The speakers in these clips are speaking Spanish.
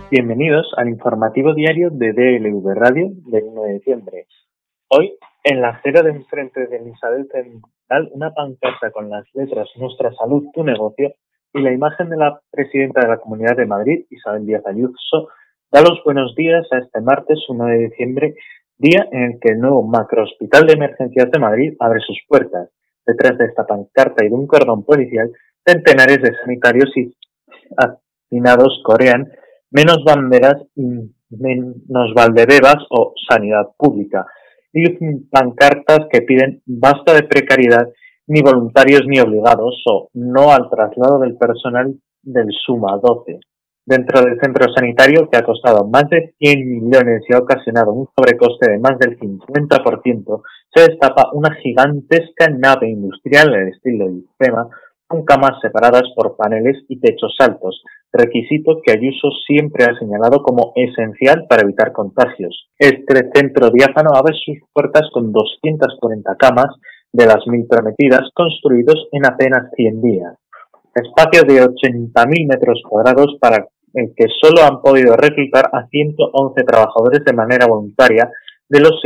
Bienvenidos al informativo diario de DLV Radio del 1 de diciembre. Hoy, en la acera de enfrente de Isabel Central, una pancarta con las letras Nuestra Salud, Tu Negocio y la imagen de la presidenta de la Comunidad de Madrid, Isabel Díaz Ayuso, da los buenos días a este martes 1 de diciembre, día en el que el nuevo macrohospital de emergencias de Madrid abre sus puertas. Detrás de esta pancarta y de un cordón policial, centenares de sanitarios y hacinados corean menos banderas y menos Valdebebas o sanidad pública, y pancartas que piden basta de precariedad, ni voluntarios ni obligados, o no al traslado del personal del Suma 12. Dentro del centro sanitario, que ha costado más de 100 millones y ha ocasionado un sobrecoste de más del 50%, se destapa una gigantesca nave industrial en el estilo de IFEMA, con camas separadas por paneles y techos altos, requisito que Ayuso siempre ha señalado como esencial para evitar contagios. Este centro diáfano abre sus puertas con 240 camas de las 1.000 prometidas, construidos en apenas 100 días. Espacio de 80.000 metros cuadrados para el que solo han podido reclutar a 111 trabajadores de manera voluntaria de los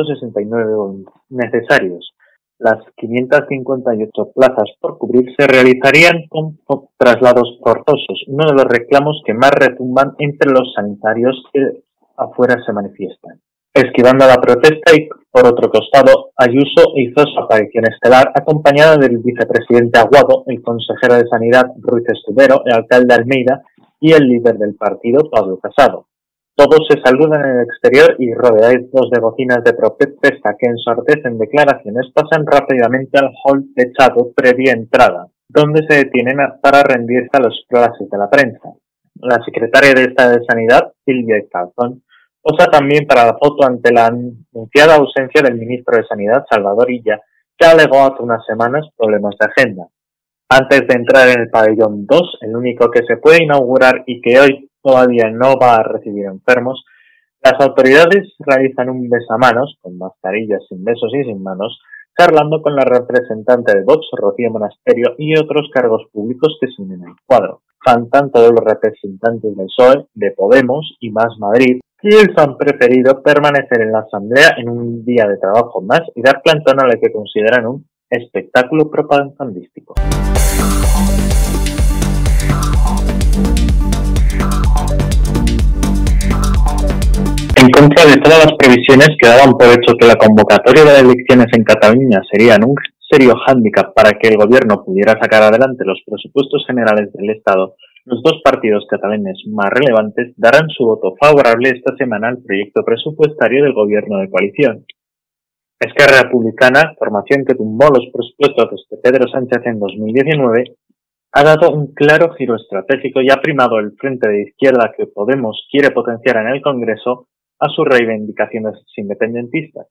669 necesarios. Las 558 plazas por cubrir se realizarían con traslados forzosos, uno de los reclamos que más retumban entre los sanitarios que afuera se manifiestan. Esquivando la protesta y, por otro costado, Ayuso hizo su aparición estelar acompañada del vicepresidente Aguado, el consejero de Sanidad Ruiz Escudero, el alcalde Almeida y el líder del partido, Pablo Casado. Todos se saludan en el exterior y rodeados de bocinas de protesta que ensordecen declaraciones pasan rápidamente al hall techado previa entrada, donde se detienen para rendirse a los frases de la prensa. La secretaria de Estado de Sanidad, Silvia Calzón, posa también para la foto ante la anunciada ausencia del ministro de Sanidad, Salvador Illa, que alegó hace unas semanas problemas de agenda. Antes de entrar en el pabellón 2, el único que se puede inaugurar y que hoy todavía no va a recibir enfermos, las autoridades realizan un besamanos, con mascarillas sin besos y sin manos, charlando con la representante de Vox, Rocío Monasterio, y otros cargos públicos que se unen al cuadro. Faltan todos los representantes del PSOE, de Podemos y Más Madrid, quienes han preferido permanecer en la Asamblea en un día de trabajo más y dar plantón a lo que consideran un espectáculo propagandístico. En contra de todas las previsiones que daban por hecho que la convocatoria de elecciones en Cataluña serían un serio hándicap para que el gobierno pudiera sacar adelante los presupuestos generales del Estado, los dos partidos catalanes más relevantes darán su voto favorable esta semana al proyecto presupuestario del gobierno de coalición. Esquerra Republicana, formación que tumbó los presupuestos de Pedro Sánchez en 2019, ha dado un claro giro estratégico y ha primado el frente de izquierda que Podemos quiere potenciar en el Congreso a sus reivindicaciones independentistas.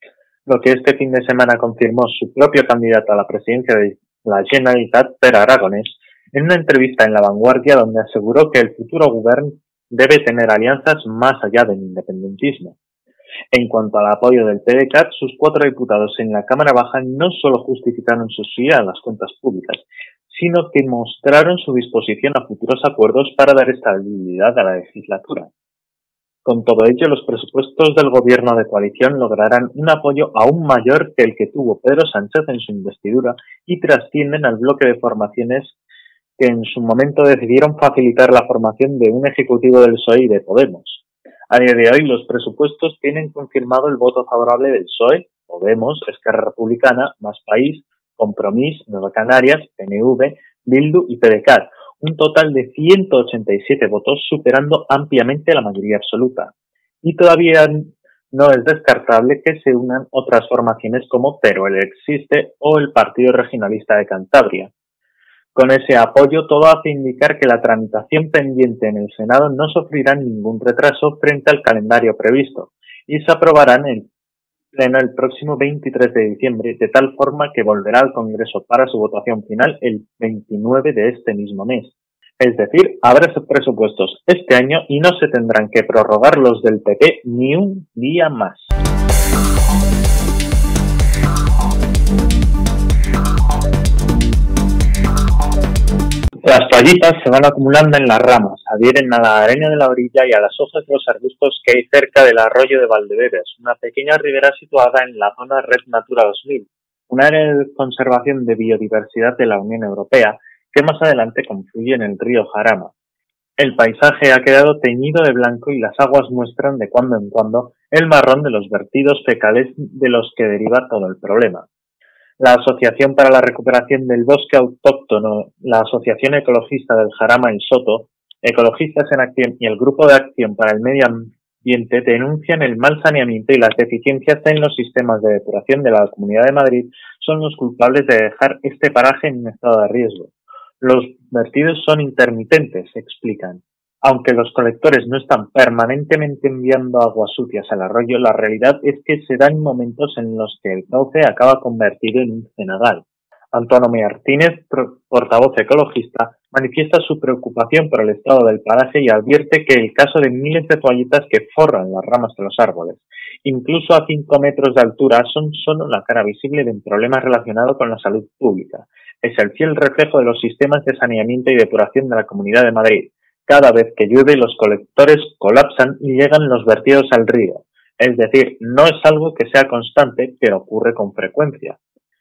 Lo que este fin de semana confirmó su propio candidato a la presidencia de la Generalitat, Pere Aragonès, en una entrevista en La Vanguardia donde aseguró que el futuro gobierno debe tener alianzas más allá del independentismo. En cuanto al apoyo del PDeCAT, sus 4 diputados en la Cámara Baja no solo justificaron su subida a las cuentas públicas, sino que mostraron su disposición a futuros acuerdos para dar estabilidad a la legislatura. Con todo ello, los presupuestos del gobierno de coalición lograrán un apoyo aún mayor que el que tuvo Pedro Sánchez en su investidura y trascienden al bloque de formaciones que en su momento decidieron facilitar la formación de un ejecutivo del PSOE y de Podemos. A día de hoy, los presupuestos tienen confirmado el voto favorable del PSOE, Podemos, Esquerra Republicana, Más País, Compromís, Nueva Canarias, PNV, Bildu y PDeCAT, un total de 187 votos, superando ampliamente la mayoría absoluta. Y todavía no es descartable que se unan otras formaciones como Teruel Existe o el Partido Regionalista de Cantabria. Con ese apoyo, todo hace indicar que la tramitación pendiente en el Senado no sufrirá ningún retraso frente al calendario previsto y se aprobará en el Pleno el próximo 23 de diciembre, de tal forma que volverá al Congreso para su votación final el 29 de este mismo mes. Es decir, habrá presupuestos este año y no se tendrán que prorrogar los del PP ni un día más. Las toallitas se van acumulando en las ramas, adhieren a la arena de la orilla y a las hojas de los arbustos que hay cerca del arroyo de Valdeveres, una pequeña ribera situada en la zona Red Natura 2000, un área de conservación de biodiversidad de la Unión Europea que más adelante confluye en el río Jarama. El paisaje ha quedado teñido de blanco y las aguas muestran de cuando en cuando el marrón de los vertidos fecales de los que deriva todo el problema. La Asociación para la Recuperación del Bosque Autóctono, la Asociación Ecologista del Jarama El Soto, Ecologistas en Acción y el Grupo de Acción para el Medio Ambiente denuncian el mal saneamiento y las deficiencias en los sistemas de depuración de la Comunidad de Madrid son los culpables de dejar este paraje en un estado de riesgo. Los vertidos son intermitentes, explican. Aunque los colectores no están permanentemente enviando aguas sucias al arroyo, la realidad es que se dan momentos en los que el cauce acaba convertido en un cenagal. Antonio Martínez, portavoz ecologista, manifiesta su preocupación por el estado del paraje y advierte que el caso de miles de toallitas que forran las ramas de los árboles, incluso a 5 metros de altura, son solo la cara visible de un problema relacionado con la salud pública. Es el fiel reflejo de los sistemas de saneamiento y depuración de la Comunidad de Madrid. Cada vez que llueve, los colectores colapsan y llegan los vertidos al río. Es decir, no es algo que sea constante, pero ocurre con frecuencia.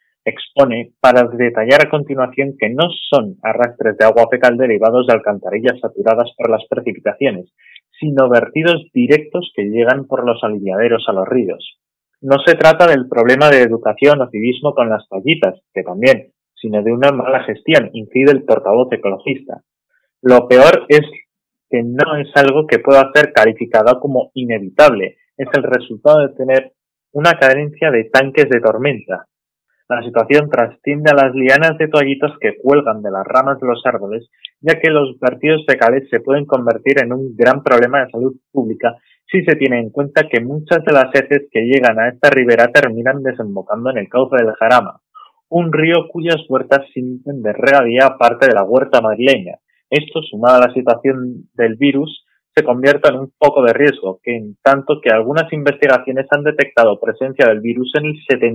Expone para detallar a continuación que no son arrastres de agua fecal derivados de alcantarillas saturadas por las precipitaciones, sino vertidos directos que llegan por los aliviaderos a los ríos. No se trata del problema de educación o civismo con las toallitas, que también, sino de una mala gestión, incide el portavoz ecologista. Lo peor es que no es algo que pueda ser calificado como inevitable, es el resultado de tener una carencia de tanques de tormenta. La situación trasciende a las lianas de toallitas que cuelgan de las ramas de los árboles, ya que los vertidos fecales se pueden convertir en un gran problema de salud pública si se tiene en cuenta que muchas de las heces que llegan a esta ribera terminan desembocando en el cauce del Jarama, un río cuyas huertas sirven de regadía parte de la huerta madrileña. Esto, sumado a la situación del virus, se convierte en un foco de riesgo, que en tanto que algunas investigaciones han detectado presencia del virus en el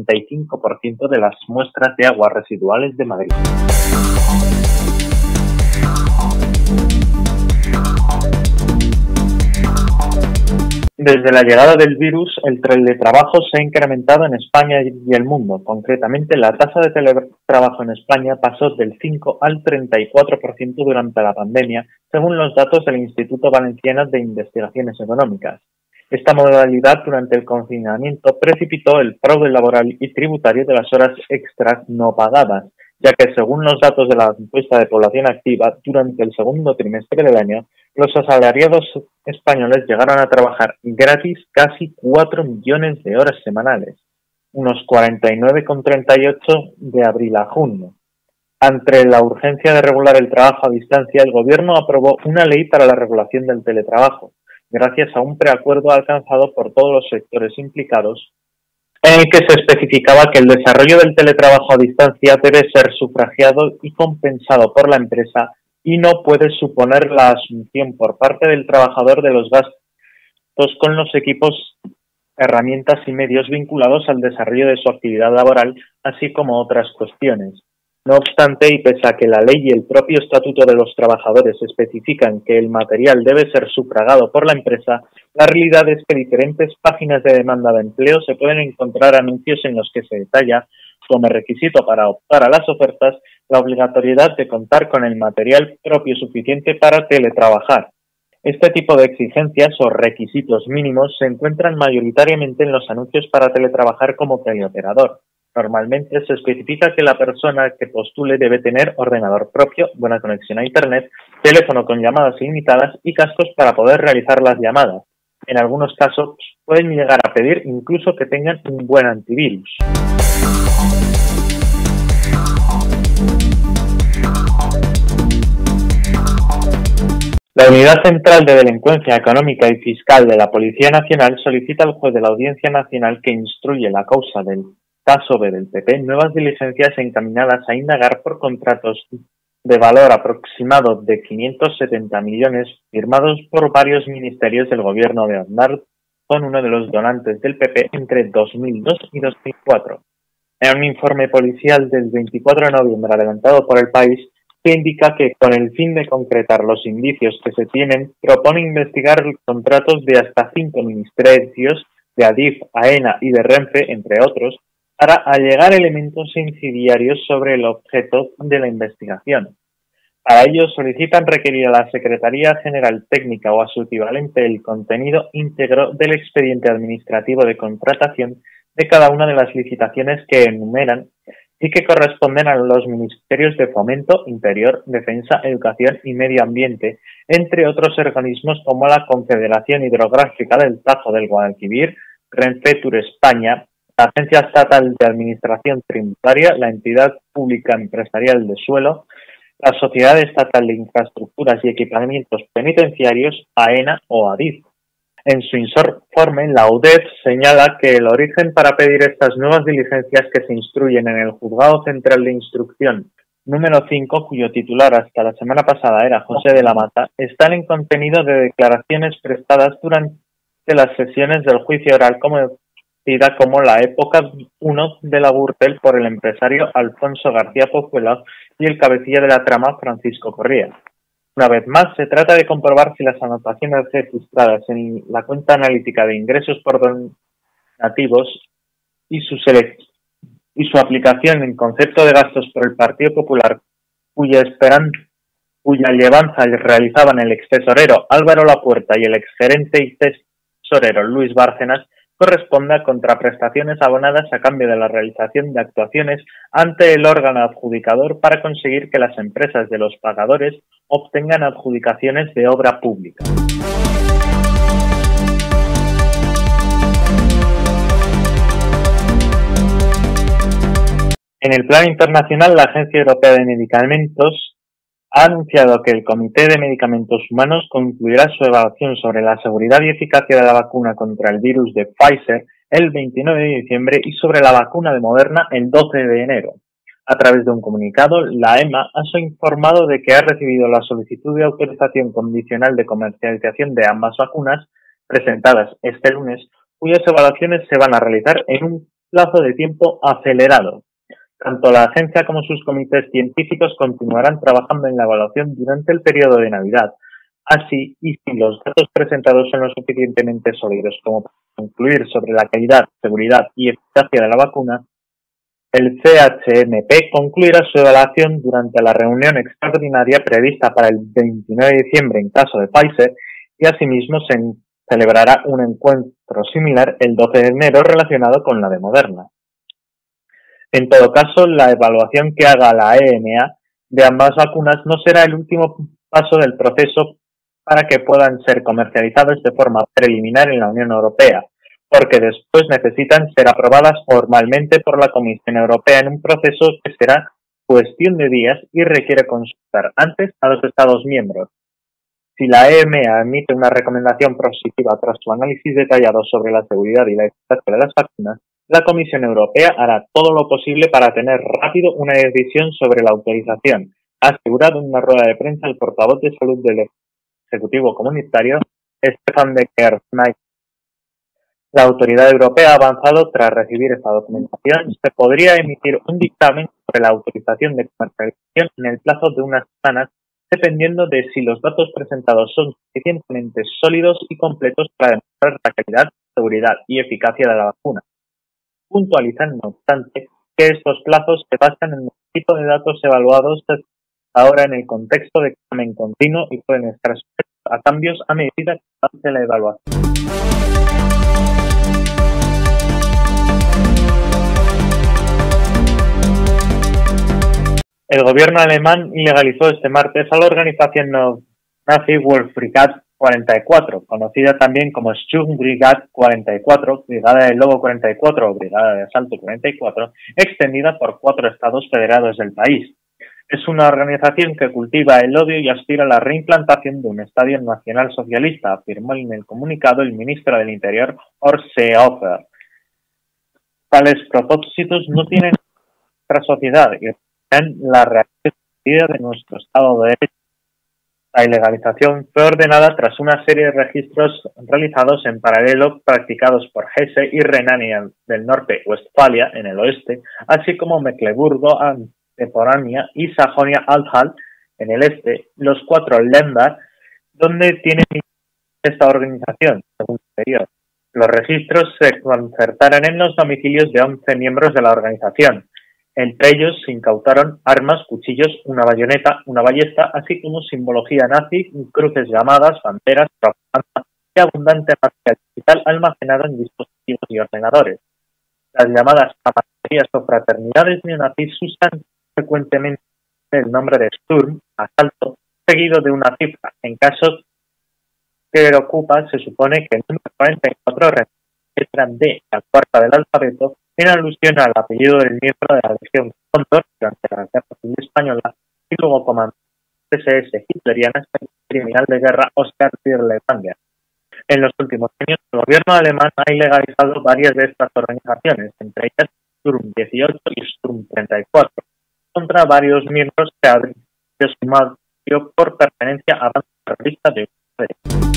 75% de las muestras de aguas residuales de Madrid. Desde la llegada del virus, el teletrabajo se ha incrementado en España y el mundo. Concretamente, la tasa de teletrabajo en España pasó del 5 al 34% durante la pandemia, según los datos del Instituto Valenciano de Investigaciones Económicas. Esta modalidad durante el confinamiento precipitó el fraude laboral y tributario de las horas extras no pagadas, ya que según los datos de la encuesta de población activa, durante el segundo trimestre del año, los asalariados españoles llegaron a trabajar gratis casi 4 millones de horas semanales, unos 49,38 de abril a junio. Ante la urgencia de regular el trabajo a distancia, el Gobierno aprobó una ley para la regulación del teletrabajo, gracias a un preacuerdo alcanzado por todos los sectores implicados, en el que se especificaba que el desarrollo del teletrabajo a distancia debe ser sufragiado y compensado por la empresa y no puede suponer la asunción por parte del trabajador de los gastos con los equipos, herramientas y medios vinculados al desarrollo de su actividad laboral, así como otras cuestiones. No obstante, y pese a que la ley y el propio Estatuto de los Trabajadores especifican que el material debe ser sufragado por la empresa, la realidad es que diferentes páginas de demanda de empleo se pueden encontrar anuncios en los que se detalla, como requisito para optar a las ofertas, la obligatoriedad de contar con el material propio suficiente para teletrabajar. Este tipo de exigencias o requisitos mínimos se encuentran mayoritariamente en los anuncios para teletrabajar como teleoperador. Normalmente se especifica que la persona que postule debe tener ordenador propio, buena conexión a Internet, teléfono con llamadas ilimitadas y cascos para poder realizar las llamadas. En algunos casos pueden llegar a pedir incluso que tengan un buen antivirus. La Unidad Central de Delincuencia Económica y Fiscal de la Policía Nacional solicita al juez de la Audiencia Nacional que instruye la causa del caso B del PP nuevas diligencias encaminadas a indagar por contratos de valor aproximado de 570 millones firmados por varios ministerios del gobierno de Aznar con uno de los donantes del PP entre 2002 y 2004. En un informe policial del 24 de noviembre adelantado por El País, que indica que, con el fin de concretar los indicios que se tienen, propone investigar contratos de hasta 5 ministerios, de Adif, AENA y de Renfe, entre otros, para allegar elementos incendiarios sobre el objeto de la investigación. Para ello solicitan requerir a la Secretaría General Técnica o a su equivalente el contenido íntegro del expediente administrativo de contratación de cada una de las licitaciones que enumeran y que corresponden a los ministerios de Fomento, Interior, Defensa, Educación y Medio Ambiente, entre otros organismos como la Confederación Hidrográfica del Tajo del Guadalquivir, Renfe Tour España, la Agencia Estatal de Administración Tributaria, la Entidad Pública Empresarial de Suelo, la Sociedad Estatal de Infraestructuras y Equipamientos Penitenciarios, AENA o ADIF. En su informe, la UDEF señala que el origen para pedir estas nuevas diligencias que se instruyen en el Juzgado Central de Instrucción número 5, cuyo titular hasta la semana pasada era José de la Mata, está en el contenido de declaraciones prestadas durante las sesiones del juicio oral conocida como la época 1 de la Gürtel por el empresario Alfonso García Pozuelo y el cabecilla de la trama Francisco Corría. Una vez más, se trata de comprobar si las anotaciones registradas en la cuenta analítica de ingresos por donativos y su aplicación en concepto de gastos por el Partido Popular, cuya llevanza realizaban el extesorero Álvaro Lapuerta y el exgerente y tesorero Luis Bárcenas, corresponde a contraprestaciones abonadas a cambio de la realización de actuaciones ante el órgano adjudicador para conseguir que las empresas de los pagadores obtengan adjudicaciones de obra pública. En el plano internacional, la Agencia Europea de Medicamentos ha anunciado que el Comité de Medicamentos Humanos concluirá su evaluación sobre la seguridad y eficacia de la vacuna contra el virus de Pfizer el 29 de diciembre y sobre la vacuna de Moderna el 12 de enero. A través de un comunicado, la EMA ha informado de que ha recibido la solicitud de autorización condicional de comercialización de ambas vacunas, presentadas este lunes, cuyas evaluaciones se van a realizar en un plazo de tiempo acelerado. Tanto la agencia como sus comités científicos continuarán trabajando en la evaluación durante el periodo de Navidad. Así, y si los datos presentados son lo suficientemente sólidos como para concluir sobre la calidad, seguridad y eficacia de la vacuna, el CHMP concluirá su evaluación durante la reunión extraordinaria prevista para el 29 de diciembre en caso de Pfizer y asimismo se celebrará un encuentro similar el 12 de enero relacionado con la de Moderna. En todo caso, la evaluación que haga la EMA de ambas vacunas no será el último paso del proceso para que puedan ser comercializadas de forma preliminar en la Unión Europea, porque después necesitan ser aprobadas formalmente por la Comisión Europea en un proceso que será cuestión de días y requiere consultar antes a los Estados miembros. Si la EMA emite una recomendación positiva tras su análisis detallado sobre la seguridad y la eficacia de las vacunas, la Comisión Europea hará todo lo posible para tener rápido una decisión sobre la autorización, ha asegurado en una rueda de prensa el portavoz de salud del Ejecutivo Comunitario, Stefan de Klerk. La autoridad europea ha avanzado tras recibir esta documentación. Se podría emitir un dictamen sobre la autorización de comercialización en el plazo de unas semanas, dependiendo de si los datos presentados son suficientemente sólidos y completos para demostrar la calidad, seguridad y eficacia de la vacuna. Puntualizan, no obstante, que estos plazos se basan en el tipo de datos evaluados ahora en el contexto de examen continuo y pueden estar sujetos a cambios a medida que avance la evaluación. El gobierno alemán ilegalizó este martes a la organización nazi Wolfsbrigade 44, conocida también como Sturmbrigade 44, Brigada del Lobo 44 o Brigada de Asalto 44, extendida por 4 estados federados del país. Es una organización que cultiva el odio y aspira a la reimplantación de un Estado nacional socialista, afirmó en el comunicado el ministro del Interior, Horst Seehofer. Tales propósitos no tienen nuestra sociedad y representan la reacción de nuestro Estado de Derecho. La ilegalización fue ordenada tras una serie de registros realizados en paralelo practicados por Hesse y Renania del Norte-Westfalia en el oeste, así como Mecklemburgo, Pomerania y Sajonia-Anhalt En el este, los 4 Länder, donde tienen esta organización, según exterior. Los registros se concertaron en los domicilios de 11 miembros de la organización. Entre ellos se incautaron armas, cuchillos, una bayoneta, una ballesta, así como simbología nazi, cruces llamadas, banderas, propaganda y abundante material digital almacenado en dispositivos y ordenadores. Las llamadas camaraderías o fraternidades neonazis usan frecuentemente el nombre de Sturm, asalto, seguido de una cifra. En caso que ocupa, se supone que el número 44 letra D, la cuarta del alfabeto, en alusión al apellido del miembro de la Legión Cóndor durante la Guerra Civil Española y luego comandante SS hitleriana criminal de guerra Oskar Dirlewanger. En los últimos años, el gobierno alemán ha ilegalizado varias de estas organizaciones, entre ellas Sturm 18 y Sturm 34, contra varios miembros que han sido sumados por pertenencia a bandas terroristas de Ucrania.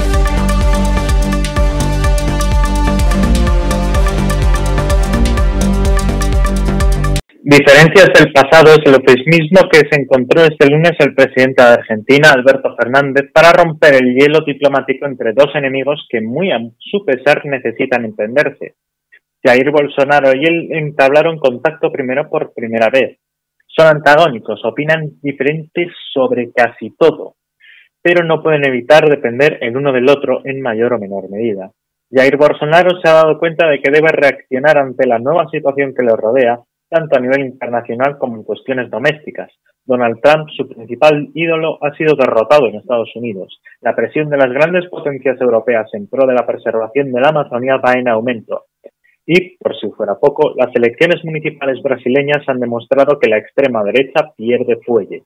Diferencias del pasado es el eufemismo que se encontró este lunes el presidente de Argentina, Alberto Fernández, para romper el hielo diplomático entre dos enemigos que, muy a su pesar, necesitan entenderse. Jair Bolsonaro y él entablaron contacto por primera vez. Son antagónicos, opinan diferentes sobre casi todo, pero no pueden evitar depender el uno del otro en mayor o menor medida. Jair Bolsonaro se ha dado cuenta de que debe reaccionar ante la nueva situación que le rodea, tanto a nivel internacional como en cuestiones domésticas. Donald Trump, su principal ídolo, ha sido derrotado en Estados Unidos. La presión de las grandes potencias europeas en pro de la preservación de la Amazonía va en aumento. Y, por si fuera poco, las elecciones municipales brasileñas han demostrado que la extrema derecha pierde fuelle.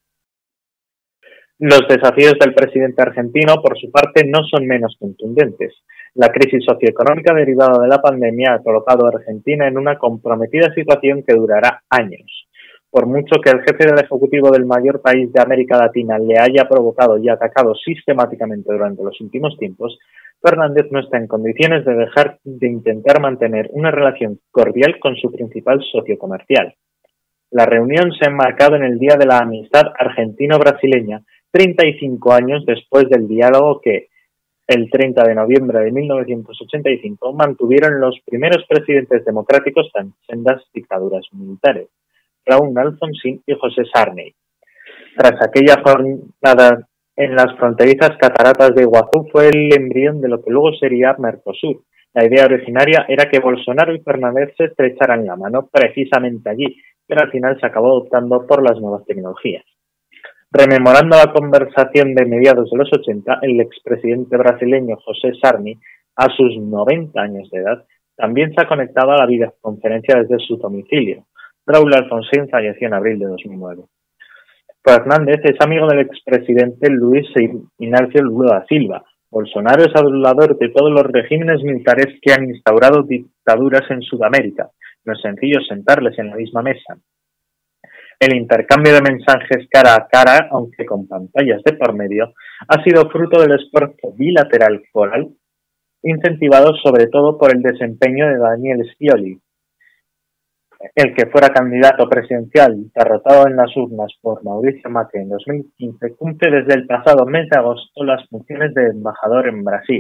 Los desafíos del presidente argentino, por su parte, no son menos contundentes. La crisis socioeconómica derivada de la pandemia ha colocado a Argentina en una comprometida situación que durará años. Por mucho que el jefe del Ejecutivo del mayor país de América Latina le haya provocado y atacado sistemáticamente durante los últimos tiempos, Fernández no está en condiciones de dejar de intentar mantener una relación cordial con su principal socio comercial. La reunión se ha enmarcado en el Día de la Amistad Argentino-Brasileña, 35 años después del diálogo que, el 30 de noviembre de 1985, mantuvieron los primeros presidentes democráticos en sendas dictaduras militares, Raúl Alfonsín y José Sarney. Tras aquella jornada en las fronterizas cataratas de Iguazú fue el embrión de lo que luego sería Mercosur. La idea originaria era que Bolsonaro y Fernández se estrecharan la mano precisamente allí, pero al final se acabó optando por las nuevas tecnologías. Rememorando la conversación de mediados de los 80, el expresidente brasileño José Sarney, a sus 90 años de edad, también se ha conectado a la videoconferencia desde su domicilio. Raúl Alfonsín falleció en abril de 2009. Fernández es amigo del expresidente Luis Ignacio Lula da Silva. Bolsonaro es adulador de todos los regímenes militares que han instaurado dictaduras en Sudamérica. No es sencillo sentarles en la misma mesa. El intercambio de mensajes cara a cara, aunque con pantallas de por medio, ha sido fruto del esfuerzo bilateral foral, incentivado sobre todo por el desempeño de Daniel Scioli, el que fuera candidato presidencial derrotado en las urnas por Mauricio Macri en 2015, cumple desde el pasado mes de agosto las funciones de embajador en Brasil.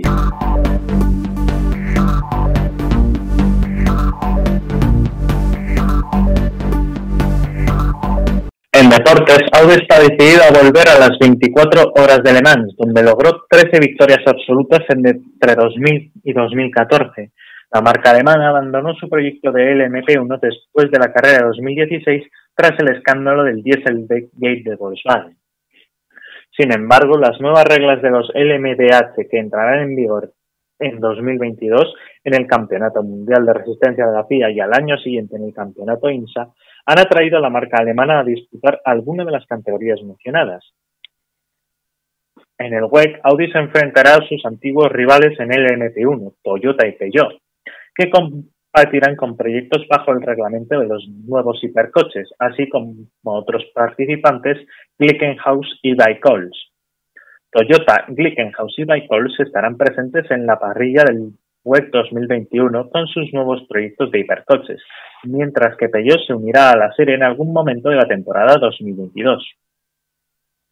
En deportes, Audi está decidido a volver a las 24 horas de Le Mans, donde logró 13 victorias absolutas entre 2000 y 2014. La marca alemana abandonó su proyecto de LMP1 después de la carrera de 2016 tras el escándalo del Dieselgate de Volkswagen. Sin embargo, las nuevas reglas de los LMDH que entrarán en vigor en 2022 en el Campeonato Mundial de Resistencia de la FIA y al año siguiente en el Campeonato INSA han atraído a la marca alemana a disputar alguna de las categorías mencionadas. En el WEC, Audi se enfrentará a sus antiguos rivales en el LMP1, Toyota y Peugeot, que compartirán con proyectos bajo el reglamento de los nuevos hipercoches, así como otros participantes, Glickenhaus y Daimler. Toyota, Glickenhaus y Daimler estarán presentes en la parrilla del WEC 2021 con sus nuevos proyectos de hipercoches, mientras que Peugeot se unirá a la serie en algún momento de la temporada 2022.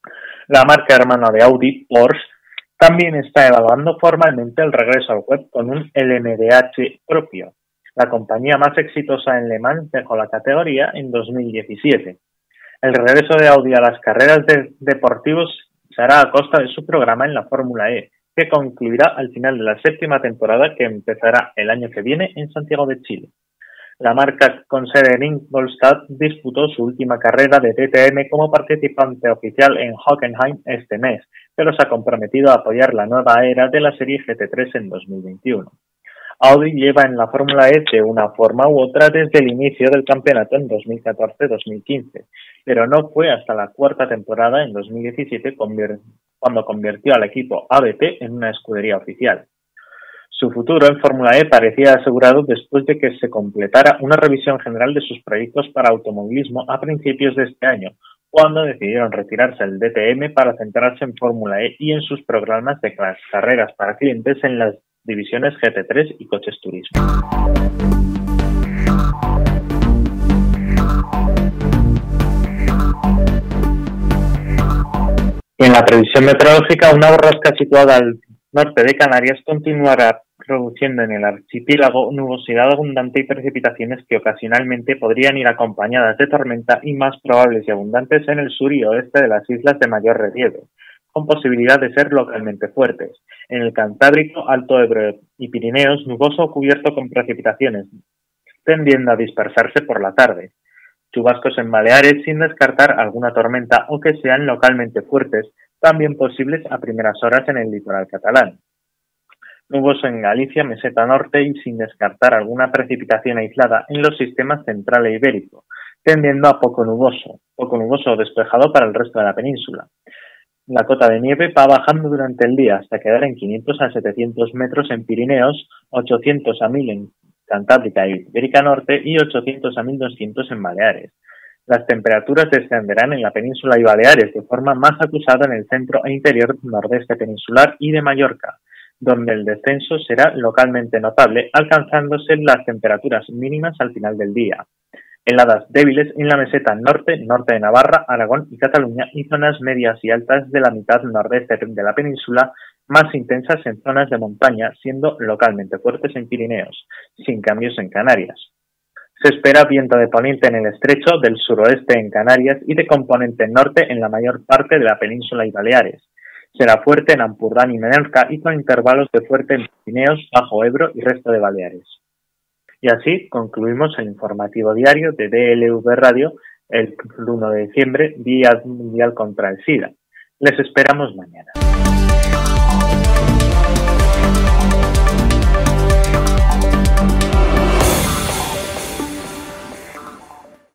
La marca hermana de Audi, Porsche, también está evaluando formalmente el regreso al web con un LMDH propio. La compañía más exitosa en Le Mans dejó la categoría en 2017. El regreso de Audi a las carreras deportivos se hará a costa de su programa en la Fórmula E, que concluirá al final de la 7ª temporada que empezará el año que viene en Santiago de Chile. La marca con sede en Ingolstadt disputó su última carrera de DTM como participante oficial en Hockenheim este mes, pero se ha comprometido a apoyar la nueva era de la serie GT3 en 2021. Audi lleva en la Fórmula E de una forma u otra desde el inicio del campeonato en 2014-2015, pero no fue hasta la 4ª temporada en 2017 cuando convirtió al equipo ABP en una escudería oficial. Su futuro en Fórmula E parecía asegurado después de que se completara una revisión general de sus proyectos para automovilismo a principios de este año, cuando decidieron retirarse del DTM para centrarse en Fórmula E y en sus programas de carreras para clientes en las divisiones GT3 y coches turismo. En la previsión meteorológica, una borrasca situada al norte de Canarias continuará produciendo en el archipiélago nubosidad abundante y precipitaciones que ocasionalmente podrían ir acompañadas de tormenta y más probables y abundantes en el sur y oeste de las islas de mayor relieve, con posibilidad de ser localmente fuertes. En el Cantábrico, Alto Ebro y Pirineos, nuboso o cubierto con precipitaciones, tendiendo a dispersarse por la tarde. Chubascos en Baleares sin descartar alguna tormenta o que sean localmente fuertes, también posibles a primeras horas en el litoral catalán. Nuboso en Galicia, meseta norte y sin descartar alguna precipitación aislada en los sistemas central e ibérico, tendiendo a poco nuboso o despejado para el resto de la península. La cota de nieve va bajando durante el día hasta quedar en 500 a 700 metros en Pirineos, 800 a 1000 en Cantábrica y Ibérica Norte y 800 a 1200 en Baleares. Las temperaturas descenderán en la península y Baleares de forma más acusada en el centro e interior nordeste peninsular y de Mallorca, donde el descenso será localmente notable, alcanzándose las temperaturas mínimas al final del día. Heladas débiles en la meseta norte de Navarra, Aragón y Cataluña y zonas medias y altas de la mitad nordeste de la península, más intensas en zonas de montaña, siendo localmente fuertes en Pirineos, sin cambios en Canarias. Se espera viento de poniente en el estrecho, del suroeste en Canarias y de componente norte en la mayor parte de la península y Baleares. Será fuerte en Ampurdán y Menorca y con intervalos de fuerte en Pirineos, Bajo Ebro y resto de Baleares. Y así concluimos el informativo diario de DLV Radio el 1 de diciembre, Día Mundial contra el SIDA. Les esperamos mañana.